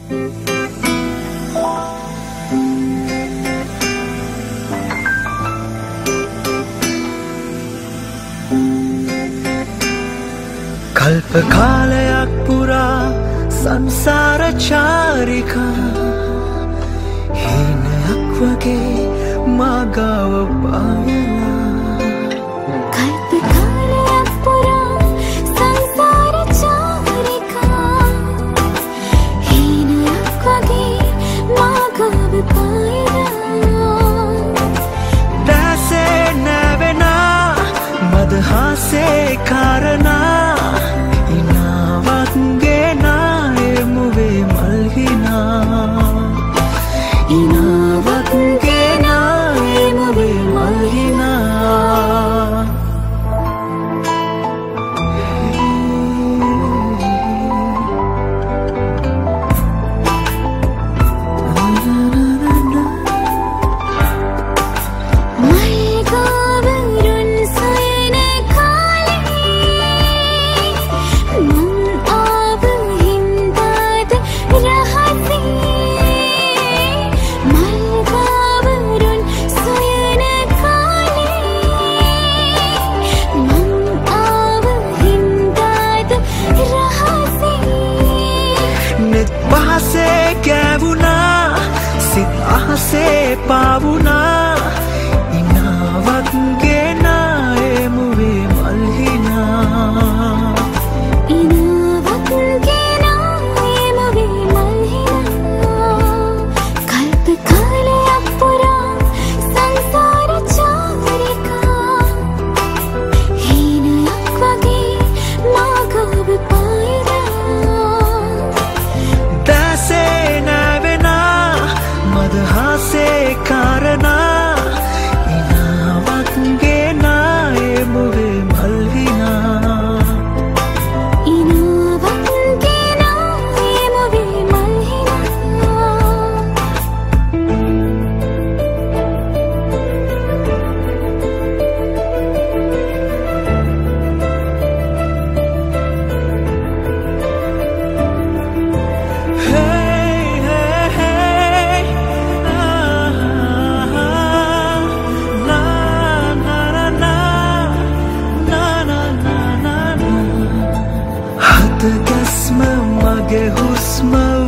කල්ප කාලයක් පුරා සංසාර චාරිකා හීනයක් වගේ මා ගාව පායලා කල්ප කාලයක් පුරා සංසාර චාරිකා හීනයක් වගේ මා ගාව පායලා දැසේ නැවෙනා මදහසේ කාරණා से पावुना इनावत गेना एमुवे मल्हिना इनावत गेना एमुवे मल्हिना कल्प कालයක් පුරා සංසාර චාරිකා හීනයක් වගේ මා ගාව පායලා දැසේ නැවෙනා මදහසේ කාරණා ඉනාවත් ගෙනා එමුවේ මල්හිනා ඉනාවත් ගෙනා එමුවේ මල්හිනා හත ගැස්ම මගේ හුස්ම